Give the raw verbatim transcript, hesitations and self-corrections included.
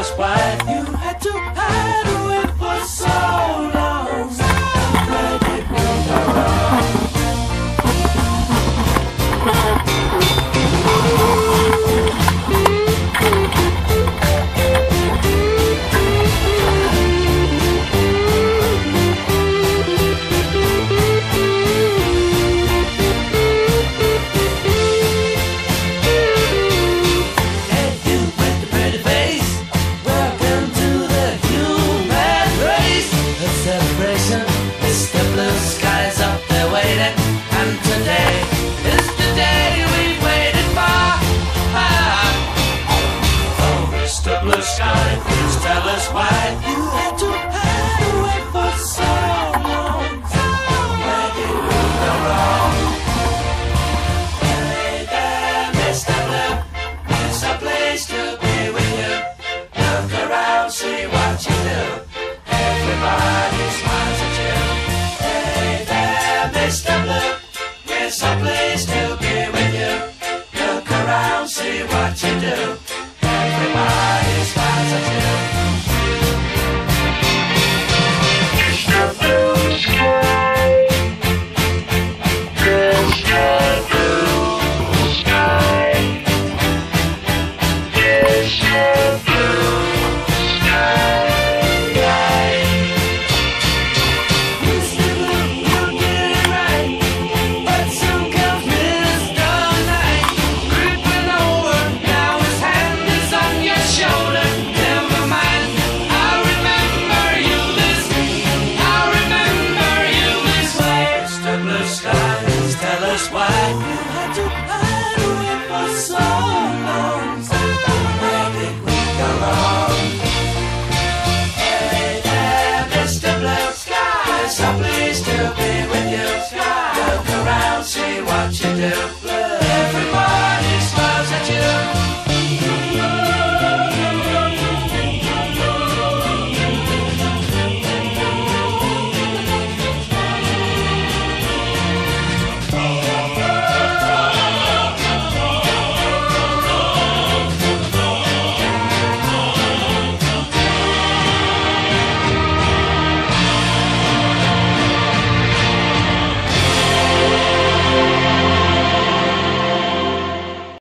us why you had to hide away for so long. Where did we go wrong? Blue sky, please tell us why you had to hide away for so long. Where did we go wrong? Hey there, Mister Blue, it's a place to be with you. Look around, see what you do. Everybody smiles at you. Hey there, Mister Blue, it's a place to be with you. Look around, see what you do. Everybody smiles at you. Mister Blue Sky, Mister Blue Sky, Mister Blue Sky. Mister Blue, you get it right, but soon comes Mister Night, creeping over. Now his hand is on your shoulder. Never mind, I remember you this. I remember you this way. Mister Blue Sky, please tell us why you had to hide away for so long. Where did we go wrong? Hey there, Mister Blue Sky, so pleased to be